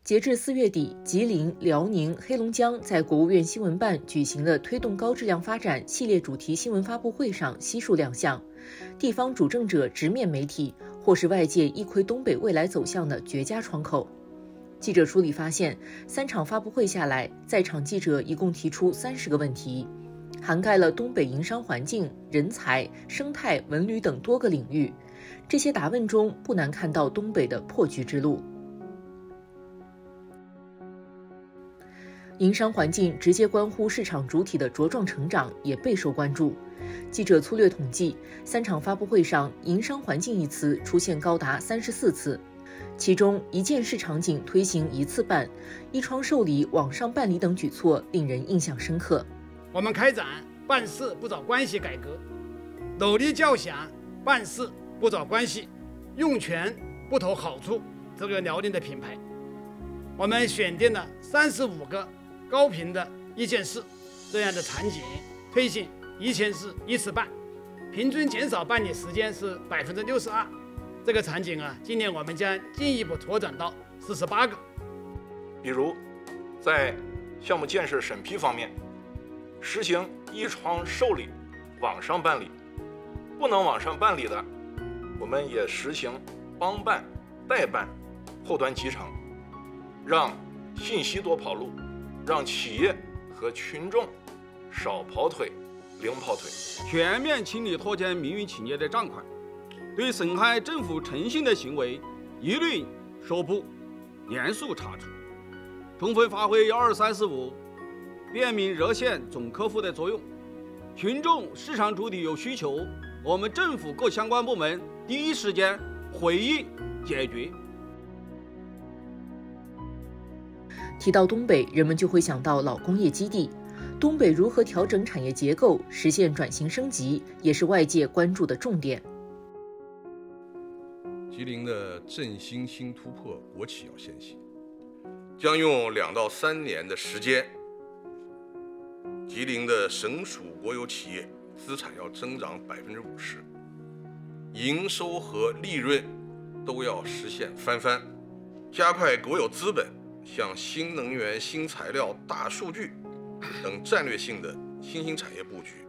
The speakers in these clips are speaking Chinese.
截至4月底，吉林、辽宁、黑龙江在国务院新闻办举行的推动高质量发展系列主题新闻发布会上悉数亮相，地方主政者直面媒体，或是外界一窥东北未来走向的绝佳窗口。记者梳理发现，3场发布会下来，在场记者一共提出30个问题，涵盖了东北营商环境、人才、生态、文旅等多个领域。这些答问中，不难看到东北的破局之路。营商环境直接关乎市场主体的茁壮成长，也备受关注。记者粗略统计，3场发布会上，营商环境一词出现高达34次，其中一键式场景推行一次办、一窗受理、网上办理等举措令人印象深刻。 我们开展办事不找关系改革，努力叫响办事不找关系，用权不图好处这个辽宁的品牌。我们选定了35个高频的一件事这样的场景，推行一件事一次办，平均减少办理时间是62%。这个场景今年我们将进一步拓展到48个。 比如，在项目建设审批方面，实行一窗受理、网上办理，不能网上办理的，我们也实行帮办、代办、后端集成，让信息多跑路，让企业和群众少跑腿、零跑腿。 全面清理拖欠民营企业的账款，对损害政府诚信的行为一律说不，严肃查处，充分发挥12345便民热线总客户的作用。群众市场主体有需求，我们政府各相关部门第一时间回应解决。 提到东北，人们就会想到老工业基地。东北如何调整产业结构，实现转型升级，也是外界关注的重点。 吉林的振兴新突破国企要先行，将用2到3年的时间，吉林的省属国有企业资产要增长50%，营收和利润都要实现翻番，加快国有资本向新能源、新材料、大数据等战略性的新兴产业布局，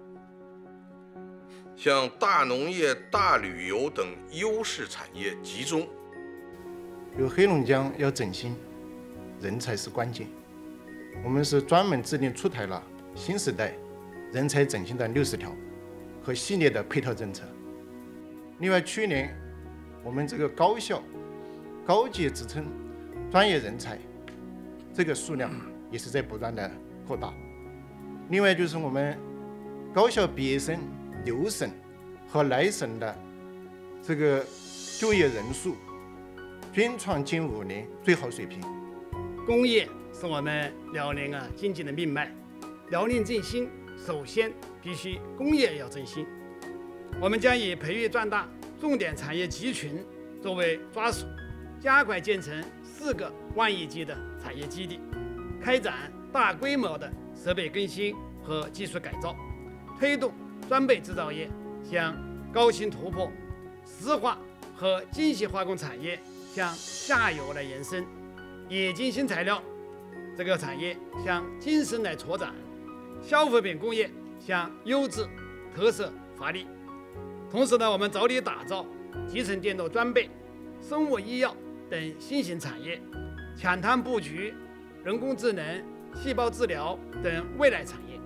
向大农业、大旅游等优势产业集中。 有黑龙江要振兴，人才是关键。我们是专门制定出台了新时代人才振兴的60条和系列的配套政策。另外，去年我们这个高校、高级职称专业人才这个数量也是在不断的扩大。另外就是我们高校毕业生留省和来省的这个就业人数均创近5年最好水平。 工业是我们辽宁经济的命脉，辽宁振兴首先必须工业要振兴。我们将以培育壮大重点产业集群作为抓手，加快建成4个万亿级的产业基地，开展大规模的设备更新和技术改造，推动装备制造业向高新突破，石化和精细化工产业向下游来延伸，冶金新材料这个产业向精深来拓展，消费品工业向优质特色发力。同时呢，我们着力打造集成电路装备、生物医药等新型产业，抢滩布局人工智能、细胞治疗等未来产业。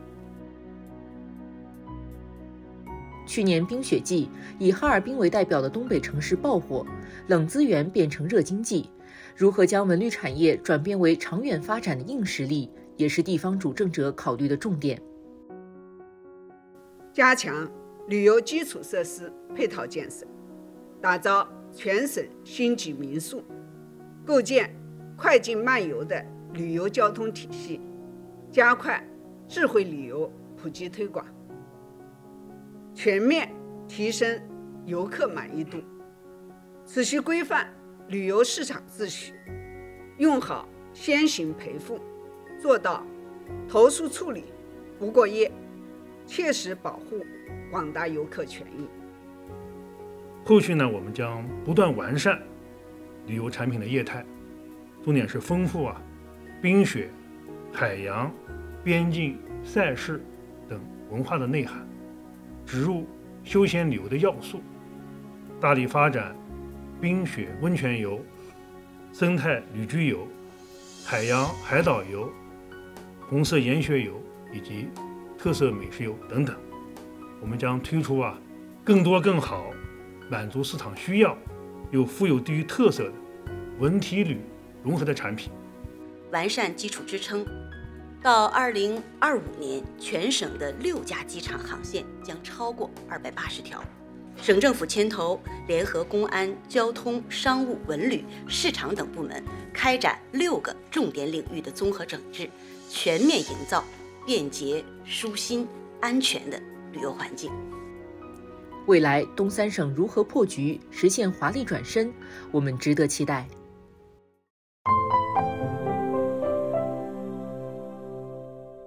去年冰雪季，以哈尔滨为代表的东北城市爆火，冷资源变成热经济。如何将文旅产业转变为长远发展的硬实力，也是地方主政者考虑的重点。 加强旅游基础设施配套建设，打造全省星级民宿，构建快进慢游的旅游交通体系，加快智慧旅游普及推广，全面提升游客满意度，持续规范旅游市场秩序，用好先行赔付，做到投诉处理不过夜，切实保护广大游客权益。 后续呢，我们将不断完善旅游产品的业态， 重点是丰富冰雪、海洋、边境、赛事等文化的内涵，植入休闲旅游的要素，大力发展冰雪温泉游、生态旅居游、海洋海岛游、红色研学游以及特色美食游等等。我们将推出更多更好、满足市场需要又富有地域特色的文体旅融合的产品， 完善基础支撑。到2025年，全省的6家机场航线将超过280条。省政府牵头，联合公安、交通、商务、文旅、市场等部门，开展6个重点领域的综合整治，全面营造便捷、舒心、安全的旅游环境。 未来东三省如何破局，实现华丽转身，我们值得期待。